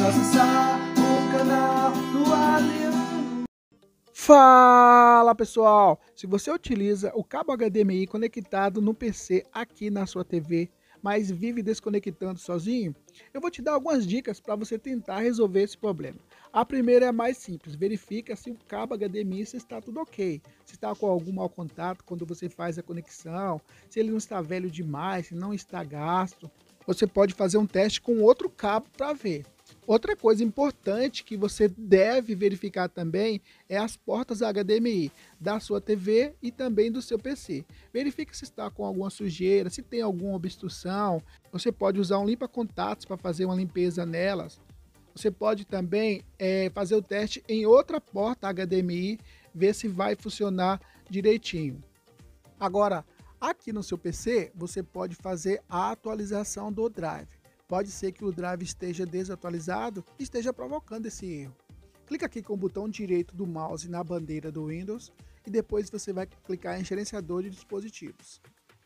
acessar o canal do Adriano. Fala pessoal, se você utiliza o cabo HDMI conectado no PC aqui na sua TV, mas vive desconectando sozinho, eu vou te dar algumas dicas para você tentar resolver esse problema. A primeira é a mais simples, verifica se o cabo HDMI se está tudo ok, se está com algum mau contato quando você faz a conexão, se ele não está velho demais, se não está gasto. Você pode fazer um teste com outro cabo para ver. Outra coisa importante que você deve verificar também é as portas HDMI da sua TV e também do seu PC. Verifique se está com alguma sujeira, se tem alguma obstrução. Você pode usar um limpa-contatos para fazer uma limpeza nelas. Você pode também fazer o teste em outra porta HDMI, ver se vai funcionar direitinho. Agora, aqui no seu PC, você pode fazer a atualização do drive. Pode ser que o drive esteja desatualizado e esteja provocando esse erro. Clica aqui com o botão direito do mouse na bandeira do Windows e depois você vai clicar em gerenciador de dispositivos.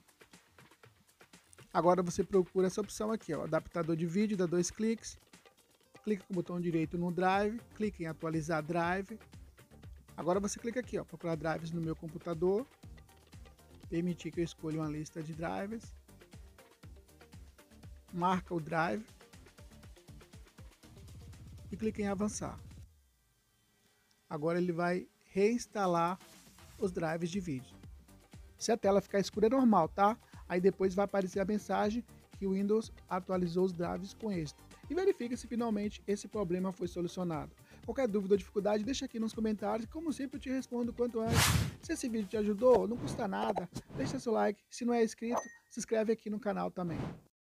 Agora você procura essa opção aqui, ó, adaptador de vídeo, dá 2 cliques. Clica com o botão direito no drive, clica em atualizar drive. Agora você clica aqui, ó, procurar drives no meu computador. Permitir que eu escolha uma lista de drivers. Marca o drive e clica em avançar. Agora ele vai reinstalar os drives de vídeo. Se a tela ficar escura é normal, tá? Aí depois vai aparecer a mensagem que o Windows atualizou os drives com êxito. E verifica se finalmente esse problema foi solucionado. Qualquer dúvida ou dificuldade, deixa aqui nos comentários. Como sempre, eu te respondo quanto antes. Se esse vídeo te ajudou, não custa nada. Deixa seu like. Se não é inscrito, se inscreve aqui no canal também.